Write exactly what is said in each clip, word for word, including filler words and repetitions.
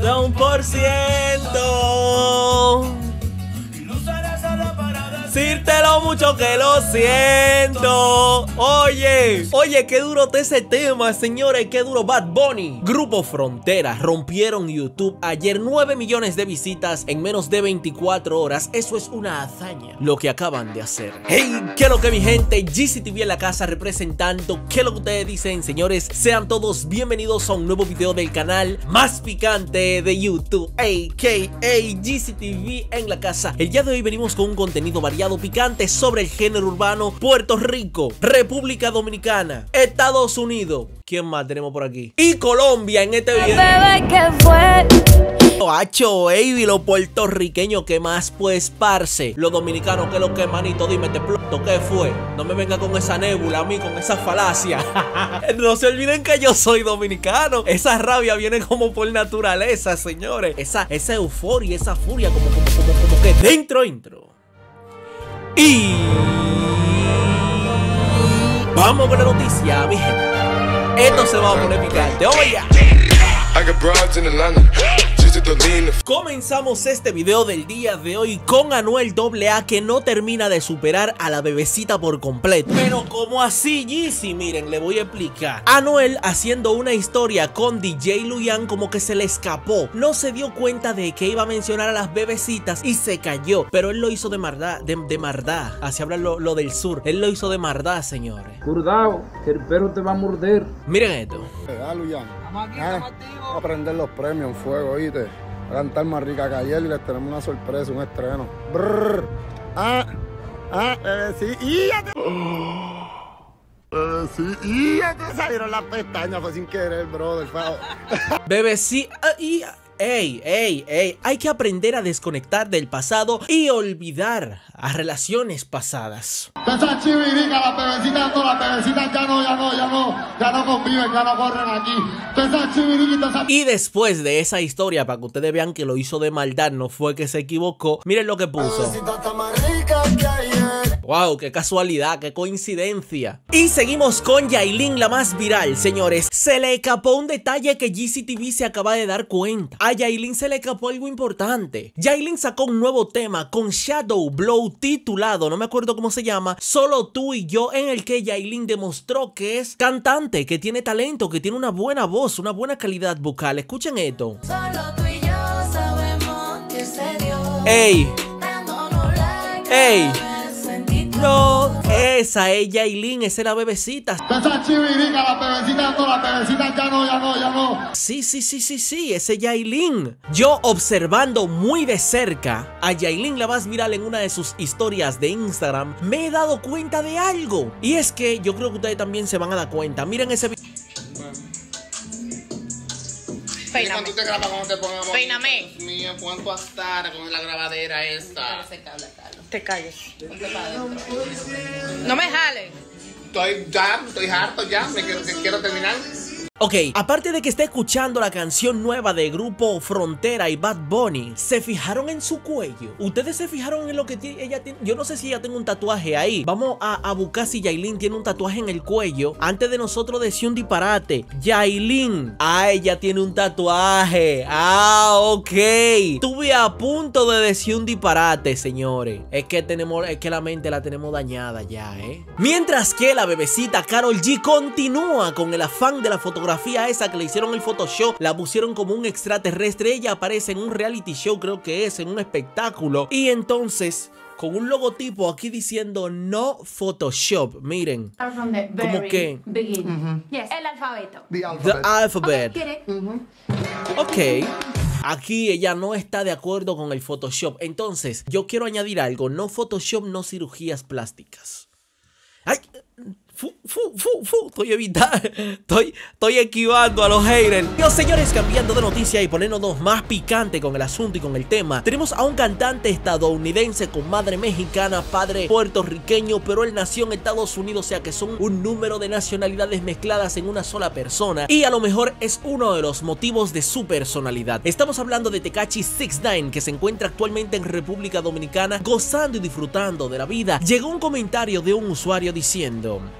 da un por ciento. Decirte lo mucho que lo siento. Oye, oye, qué duro está ese tema, señores. Qué duro. Bad Bunny, Grupo Frontera rompieron YouTube ayer. Nueve millones de visitas en menos de veinticuatro horas. Eso es una hazaña lo que acaban de hacer. Hey, qué es lo que mi gente, G C T V en la casa representando. Qué es lo que ustedes dicen, señores. Sean todos bienvenidos a un nuevo video del canal más picante de YouTube, a k a. G C T V en la casa. El día de hoy venimos con un contenido variado, picante sobre el género urbano. Puerto Rico, República Dominicana, Estados Unidos. ¿Quién más tenemos por aquí? Y Colombia en este video. Bebé, ¿qué fue? Hacho, baby, los puertorriqueños, ¿qué más? Pues, parce, los dominicanos, ¿qué es lo que, manito? Dime, te ploto, ¿qué fue? No me venga con esa nébula a mí, con esa falacia. No se olviden que yo soy dominicano. Esa rabia viene como por naturaleza, señores. Esa, esa euforia, esa furia, como, como, como, como que dentro, intro. Y vamos con la noticia, mi gente. Esto se va a poner picante. Oye, comenzamos este video del día de hoy con Anuel doble A, que no termina de superar a la bebecita por completo. Pero ¿cómo así, Yeezy? Miren, le voy a explicar. Anuel haciendo una historia con D J Luyan, como que se le escapó. No se dio cuenta de que iba a mencionar a las bebecitas y se cayó. Pero él lo hizo de maldad, de, de maldad. Así habla lo, lo del sur. Él lo hizo de maldad, señores. Cuidado, que el perro te va a morder. Miren esto. Ah, Luyan. Ah, a prender los premios en fuego, ¿oíste? A cantar más rica que ayer y les tenemos una sorpresa, un estreno. Brrr. Ah, ah, bebecita. Bebecita, te salieron las pestañas, fue sin querer, brother. Bebecita. Ey, ey, ey, hay que aprender a desconectar del pasado y olvidar a relaciones pasadas. Esa chivirica, las bebecitas, no, las bebecitas ya no, ya no, ya no, ya no conviven, ya no corren aquí. Esa chiviriquita, esa... Y después de esa historia, para que ustedes vean que lo hizo de maldad, no fue que se equivocó, miren lo que puso. Wow, qué casualidad, qué coincidencia. Y seguimos con Yailin, la más viral, señores. Se le escapó un detalle que G C T V se acaba de dar cuenta. A Yailin se le escapó algo importante. Yailin sacó un nuevo tema con Shadow Blow titulado, no me acuerdo cómo se llama, Solo tú y yo, en el que Yailin demostró que es cantante, que tiene talento, que tiene una buena voz, una buena calidad vocal. Escuchen esto. Solo tú y yo sabemos que se dio. Ey, ey. No, Esa es Yailin, esa es la bebecita. Esa chivirica, las bebecitas, no, las bebecitas ya no, ya no, ya no. Sí, sí, sí, sí, sí, ese es Yailin. Yo observando muy de cerca a Yailin, la más viral, en una de sus historias de Instagram, me he dado cuenta de algo. Y es que yo creo que ustedes también se van a dar cuenta. Miren ese video. Peíname. Cuando te grabas, cuando te pongamos. Peíname. Dios mío, ¿cuánto hasta con la grabadera esta? te calles. No me jales. Estoy ya, estoy harto ya, me quiero, quiero terminar. Ok, aparte de que está escuchando la canción nueva de Grupo Frontera y Bad Bunny, ¿se fijaron en su cuello? ¿Ustedes se fijaron en lo que tiene, ella tiene? Yo no sé si ella tiene un tatuaje ahí. Vamos a, a buscar si Yailin tiene un tatuaje en el cuello antes de nosotros decir un disparate. Yailin, ah, ella tiene un tatuaje. Ah, ok. Estuve a punto de decir un disparate, señores. Es que tenemos, es que la mente la tenemos dañada ya, ¿eh? Mientras que la bebecita Karol G continúa con el afán de la fotografía esa que le hicieron el Photoshop, la pusieron como un extraterrestre. Ella aparece en un reality show, creo que es, en un espectáculo, y entonces con un logotipo aquí diciendo no Photoshop. Miren, como que uh-huh. Yes. El alfabeto. The The alphabet. alphabet. Uh-huh. Ok. Aquí ella no está de acuerdo con el Photoshop. Entonces, yo quiero añadir algo. No Photoshop, no cirugías plásticas. ¡Ay! Fu, fu, fu, fu. Estoy evitando, estoy, estoy esquivando a los haters. Dios, señores, cambiando de noticia y poniéndonos más picante con el asunto y con el tema, tenemos a un cantante estadounidense con madre mexicana, padre puertorriqueño, pero él nació en Estados Unidos, o sea que son un número de nacionalidades mezcladas en una sola persona, y a lo mejor es uno de los motivos de su personalidad. Estamos hablando de Tekashi six nine, que se encuentra actualmente en República Dominicana gozando y disfrutando de la vida. Llegó un comentario de un usuario diciendo: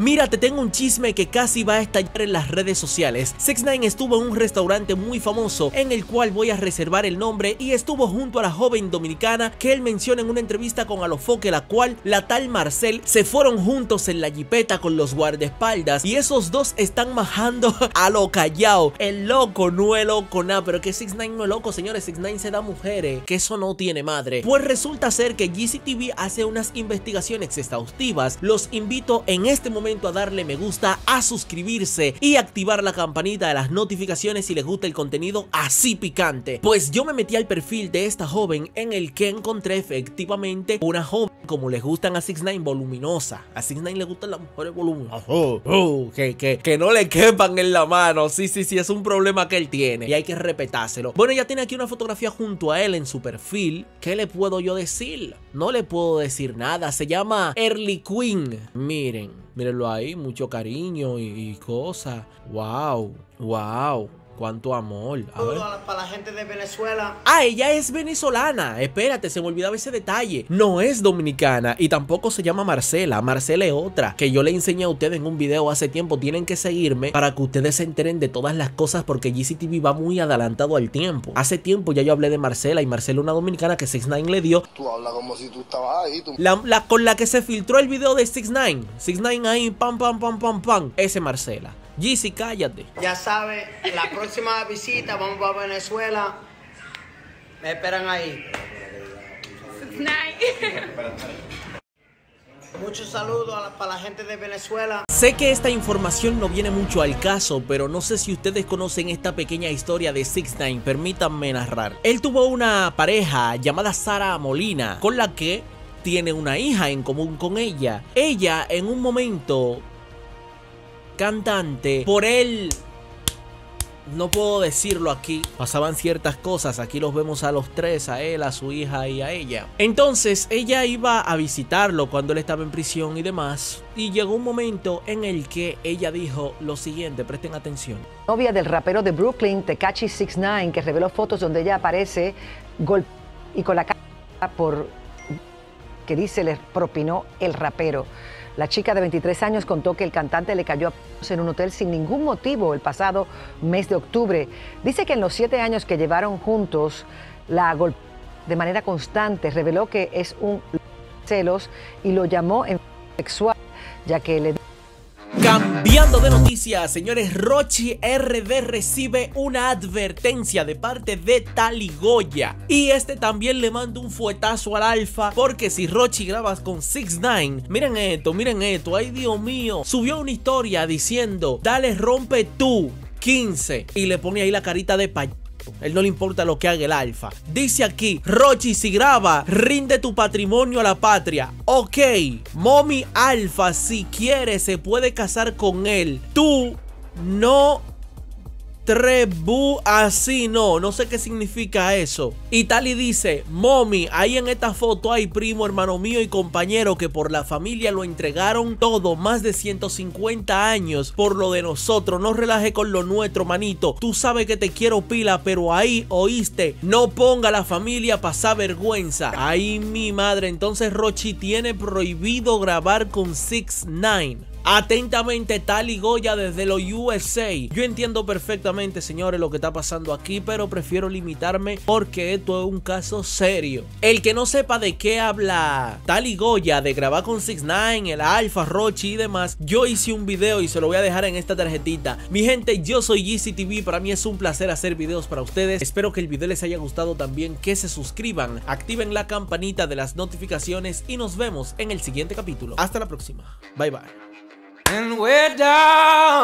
Mira, te tengo un chisme que casi va a estallar en las redes sociales. six nine estuvo en un restaurante muy famoso en el cual voy a reservar el nombre y estuvo junto a la joven dominicana que él menciona en una entrevista con Alofoque, la cual la tal Marcel se fueron juntos en la jipeta con los guardaespaldas y esos dos están majando a lo callao. El loco no es loco nada, pero que six nine no es loco, señores. six nine se da mujeres, que eso no tiene madre. Pues resulta ser que G C T V hace unas investigaciones exhaustivas. Los invito en este momento a darle me gusta, a suscribirse y activar la campanita de las notificaciones si les gusta el contenido así picante. Pues yo me metí al perfil de esta joven en el que encontré efectivamente una joven como les gustan a six nine, voluminosa. A six nine le gustan las mujeres voluminosas. Oh, oh, que, que, que no le quepan en la mano. Sí, sí, sí, es un problema que él tiene y hay que respetárselo. Bueno, ella tiene aquí una fotografía junto a él en su perfil. ¿Qué le puedo yo decir? No le puedo decir nada. Se llama Early Queen. Miren, mírenlo ahí, mucho cariño y, y cosas. Wow, wow. Cuánto amor. A ver. Para la gente de Venezuela. Ah, ella es venezolana. Espérate, se me olvidaba ese detalle. No es dominicana y tampoco se llama Marcela. Marcela es otra que yo le enseñé a ustedes en un video hace tiempo. Tienen que seguirme para que ustedes se enteren de todas las cosas porque G C T V va muy adelantado al tiempo. Hace tiempo ya yo hablé de Marcela y Marcela es una dominicana que six nine le dio. Tú hablas como si tú estabas ahí. Tú... La, la con la que se filtró el video de six nine. six nine ahí, pam, pam, pam, pam, pam. Ese Marcela. Yeezy, cállate. Ya sabes, la próxima visita vamos para Venezuela. Me esperan ahí. Muchos saludos a la, para la gente de Venezuela. Sé que esta información no viene mucho al caso, pero no sé si ustedes conocen esta pequeña historia de six nine. Permítanme narrar. Él tuvo una pareja llamada Sara Molina, con la que tiene una hija en común con ella. Ella en un momento... cantante, por él no puedo decirlo aquí, pasaban ciertas cosas, aquí los vemos a los tres, a él, a su hija y a ella. Entonces ella iba a visitarlo cuando él estaba en prisión y demás, y llegó un momento en el que ella dijo lo siguiente, presten atención. Novia del rapero de Brooklyn, Tekashi six nine, que reveló fotos donde ella aparece golpeada y con la cara por que dice le propinó el rapero. La chica de veintitrés años contó que el cantante le cayó a palos en un hotel sin ningún motivo el pasado mes de octubre. Dice que en los siete años que llevaron juntos, la golpeó de manera constante. Reveló que es un celos y lo llamó en sexual, ya que le... Cambiando de noticias, señores, Rochy R D recibe una advertencia de parte de Tali Goya. Y este también le manda un fuetazo al Alfa, porque si Rochy grabas con six nine, miren esto, miren esto, ay Dios mío. Subió una historia diciendo, dale rompe tú, quince. Y le pone ahí la carita de payaso. Él no le importa lo que haga el Alfa. Dice aquí, Rochy, si graba, rinde tu patrimonio a la patria. Ok, Mommy Alfa, si quiere, se puede casar con él. Tú no trebu así, no, no sé qué significa eso. Y Tali dice, Mommy, ahí en esta foto hay primo, hermano mío y compañero que por la familia lo entregaron todo, más de ciento cincuenta años por lo de nosotros. No relaje con lo nuestro, manito. Tú sabes que te quiero pila, pero ahí, oíste, no ponga a la familia a pasar vergüenza. Ahí mi madre, entonces Rochy tiene prohibido grabar con six nine. Atentamente, Tali Goya desde los U S A. Yo entiendo perfectamente, señores, lo que está pasando aquí, pero prefiero limitarme porque esto es un caso serio. El que no sepa de qué habla Tali Goya, de grabar con six nine, el Alfa, Rochy y demás, yo hice un video y se lo voy a dejar en esta tarjetita. Mi gente, yo soy G C T V, para mí es un placer hacer videos para ustedes. Espero que el video les haya gustado también, que se suscriban, activen la campanita de las notificaciones y nos vemos en el siguiente capítulo. Hasta la próxima. Bye bye. And we're down.